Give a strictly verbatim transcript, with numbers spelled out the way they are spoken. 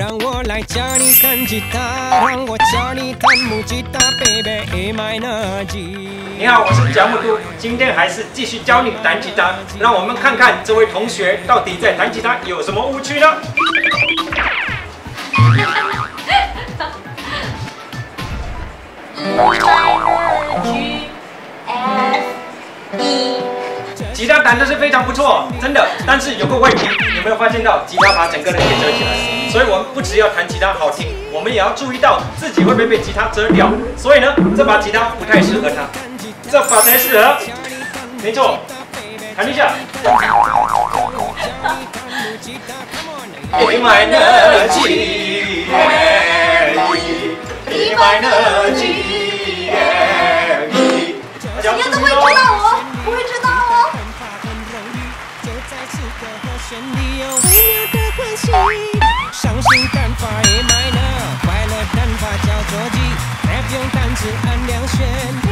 让我来教你弹吉他，让我教你弹木吉他 ，baby A minor G。 你好，我是角木都，今天还是继续教你弹吉他，让我们看看这位同学到底在弹吉他有什么误区呢？ G F E， 吉他弹的是非常不错，真的。但是有个问题，有没有发现到吉他把整个人给遮起来？所以我们不只要弹吉他好听，我们也要注意到自己会不会被吉他遮掉。所以呢，这把吉他不太适合他，这把才适合。没错，弹一下。A minor G E minor G。 你要都会知道哦，不会知道哦。 伤心弹法 A minor， 快乐弹法叫做 G， F 用单指按两弦。